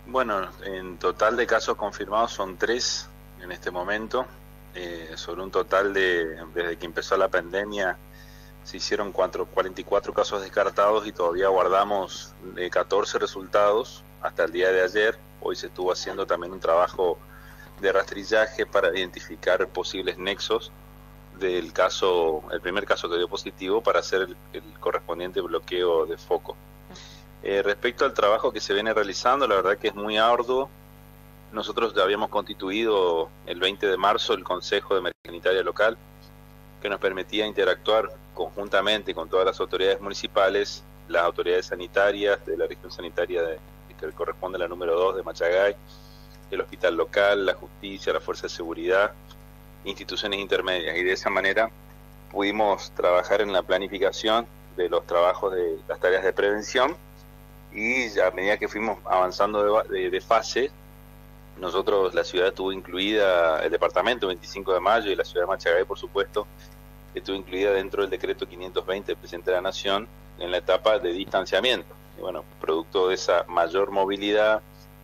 Bueno, en total de casos confirmados son 3 en este momento, sobre un total desde que empezó la pandemia, se hicieron 44 casos descartados y todavía guardamos 14 resultados hasta el día de ayer. Hoy se estuvo haciendo también un trabajo de rastrillaje para identificar posibles nexos del caso, el primer caso que dio positivo, para hacer el correspondiente bloqueo de foco. Respecto al trabajo que se viene realizando, la verdad que es muy arduo. Nosotros ya habíamos constituido el 20 de marzo el Consejo de Emergencia Sanitaria Local, que nos permitía interactuar conjuntamente con todas las autoridades municipales, las autoridades sanitarias de la región sanitaria que corresponde a la número 2 de Machagay, el hospital local, la justicia, la fuerza de seguridad, instituciones intermedias, y de esa manera pudimos trabajar en la planificación de los trabajos de las tareas de prevención. Y a medida que fuimos avanzando de fase, nosotros, la ciudad estuvo incluida, el departamento 25 de mayo y la ciudad de Machagay, por supuesto, estuvo incluida dentro del decreto 520 del presidente de la Nación en la etapa de distanciamiento. Y bueno, producto de esa mayor movilidad,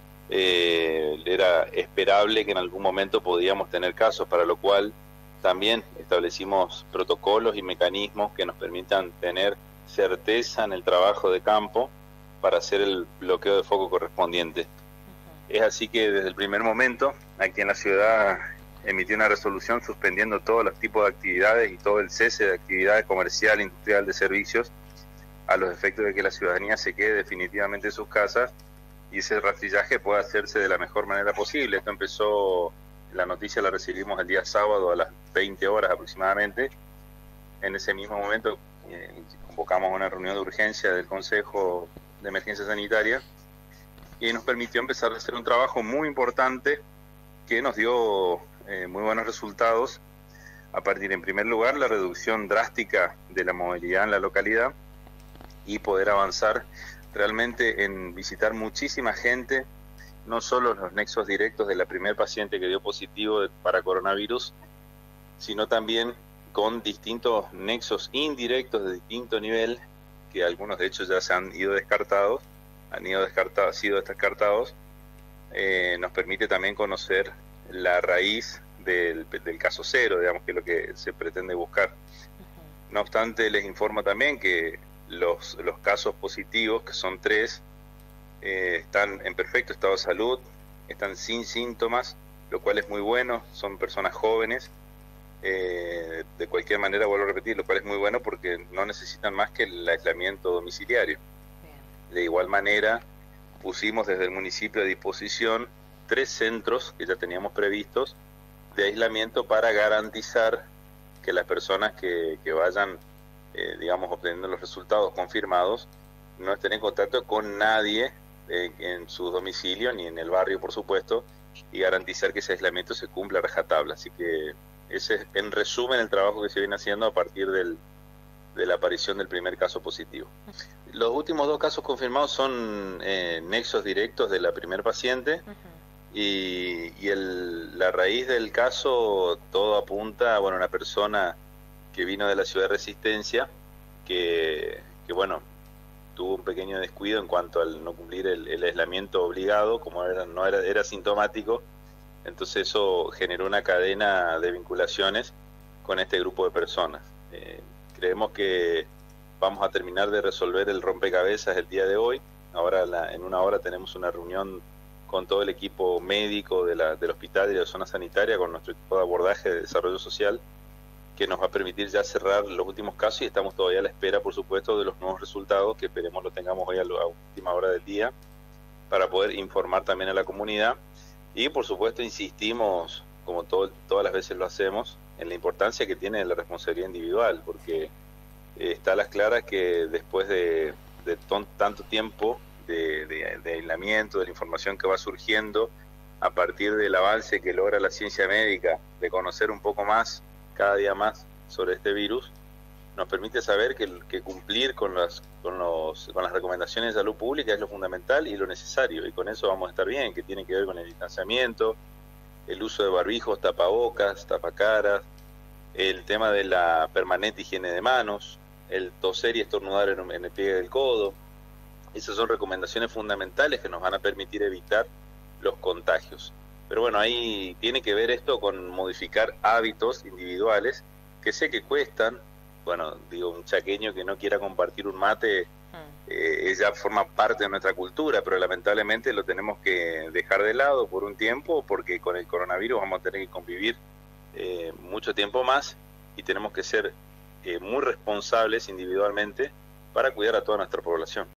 era esperable que en algún momento podíamos tener casos, para lo cual también establecimos protocolos y mecanismos que nos permitan tener certeza en el trabajo de campo para hacer el bloqueo de foco correspondiente. Es así que desde el primer momento, aquí en la ciudad emitió una resolución suspendiendo todos los tipos de actividades y todo el cese de actividad comercial, industrial, de servicios, a los efectos de que la ciudadanía se quede definitivamente en sus casas y ese rastrillaje pueda hacerse de la mejor manera posible. Esto empezó, la noticia la recibimos el día sábado a las 20 horas aproximadamente. En ese mismo momento convocamos una reunión de urgencia del Consejo de Emergencia Sanitaria y nos permitió empezar a hacer un trabajo muy importante que nos dio muy buenos resultados a partir, en primer lugar, la reducción drástica de la movilidad en la localidad y poder avanzar realmente en visitar muchísima gente, no solo los nexos directos de la primer paciente que dio positivo para coronavirus, sino también con distintos nexos indirectos de distinto nivel, que algunos de hecho ya se han ido descartados, sido descartados. Nos permite también conocer la raíz del caso cero, digamos, que es lo que se pretende buscar. No obstante, les informo también que los casos positivos, que son 3, están en perfecto estado de salud, están sin síntomas, lo cual es muy bueno, son personas jóvenes. De cualquier manera, vuelvo a repetir, lo cual es muy bueno porque no necesitan más que el aislamiento domiciliario. Bien. De igual manera, pusimos desde el municipio a disposición 3 centros que ya teníamos previstos de aislamiento para garantizar que las personas que vayan, digamos, obteniendo los resultados confirmados, no estén en contacto con nadie en su domicilio ni en el barrio, por supuesto, y garantizar que ese aislamiento se cumpla a rajatabla. Así que ese es, en resumen, el trabajo que se viene haciendo a partir de la aparición del primer caso positivo. Los últimos 2 casos confirmados son nexos directos de la primer paciente, y la raíz del caso, todo apunta a una persona que vino de la ciudad de Resistencia, que tuvo un pequeño descuido en cuanto al no cumplir el aislamiento obligado, como era sintomático. Entonces eso generó una cadena de vinculaciones con este grupo de personas. Creemos que vamos a terminar de resolver el rompecabezas el día de hoy. Ahora en una hora tenemos una reunión con todo el equipo médico del hospital y de la zona sanitaria, con nuestro equipo de abordaje de desarrollo social, que nos va a permitir ya cerrar los últimos casos, y estamos todavía a la espera, por supuesto, de los nuevos resultados, que esperemos lo tengamos hoy a última hora del día, para poder informar también a la comunidad. Y por supuesto insistimos, como todas las veces lo hacemos, en la importancia que tiene la responsabilidad individual, porque está a las claras que después de tanto tiempo de aislamiento, de la información que va surgiendo a partir del avance que logra la ciencia médica, de conocer un poco más, cada día más, sobre este virus, nos permite saber que cumplir con las recomendaciones de salud pública es lo fundamental y lo necesario, y con eso vamos a estar bien, que tiene que ver con el distanciamiento, el uso de barbijos, tapabocas, tapacaras, el tema de la permanente higiene de manos, el toser y estornudar en el pliegue del codo, Esas son recomendaciones fundamentales que nos van a permitir evitar los contagios. Pero bueno, ahí tiene que ver esto con modificar hábitos individuales que sé que cuestan. Bueno, digo, un chaqueño que no quiera compartir un mate, ya forma parte de nuestra cultura, pero lamentablemente lo tenemos que dejar de lado por un tiempo, porque con el coronavirus vamos a tener que convivir mucho tiempo más, y tenemos que ser muy responsables individualmente para cuidar a toda nuestra población.